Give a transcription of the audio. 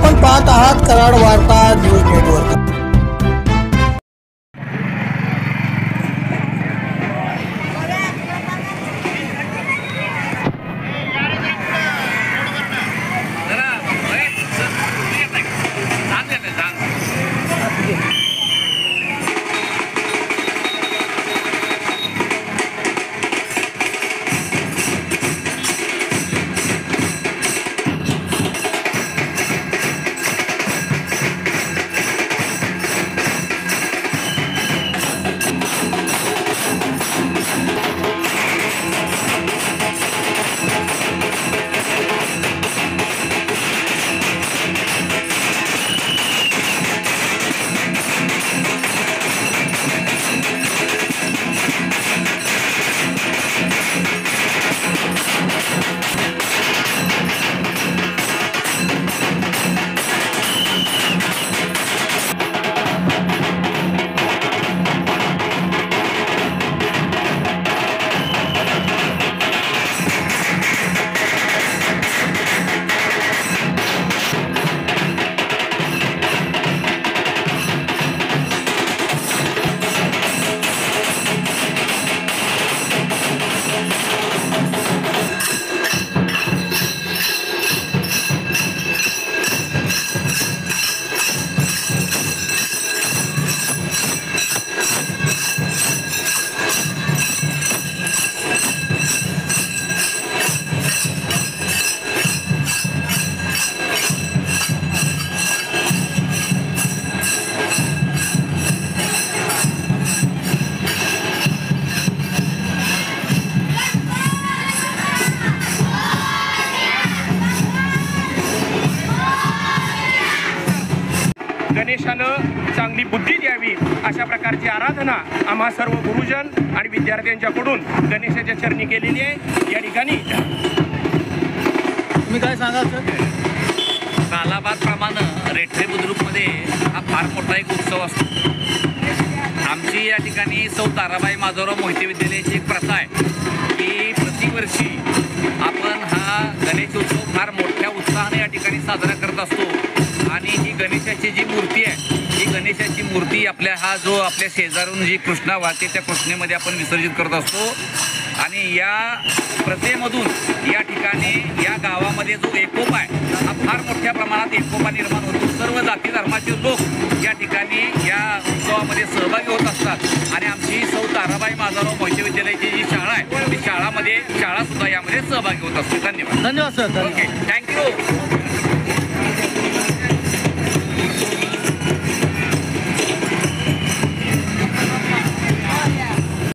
आपण पाहत आहात कराड वार्ता न्यूज नेटवर्क। गणेशानं चांगली बुद्धी द्यावी अशा प्रकारची आराधना आम्हा सर्व गुरुजन आणि विद्यार्थ्यांच्याकडून गणेशाच्या चरणी केलेली आहे। या ठिकाणी तुम्ही काय सांगाल सर? कालाबादप्रमाणे रेठरे बुद्रुकमध्ये हा फार मोठा एक उत्सव असतो। आमची या ठिकाणी सौ ताराबाई माधवराव मोहिते विद्यालयाची एक प्रथा आहे की प्रतिवर्षी आपण हा गणेश उत्सव फार मोठ्या उत्साहाने या ठिकाणी साजरा करत असतो। आणि ही गणेशाची जी मूर्ती आहे ही गणेशाची मूर्ती आपल्या शेजारून जी कृष्णा वाहते त्या कृष्णेमध्ये आपण विसर्जित करत असतो। आणि या प्रथेमधून या ठिकाणी या गावामध्ये जो एकोपा आहे हा फार मोठ्या प्रमाणात एकोपा निर्माण होतो। सर्व जाती धर्माचे लोक या ठिकाणी या उत्सवामध्ये सहभागी होत असतात। आणि आमची सौ ताराबाई माधवराव मोहिते विद्यालयाची जी शाळा आहे ती शाळा सुद्धा यामध्ये सहभागी होत असते। धन्यवाद। धन्यवाद सर। Okay, thank you.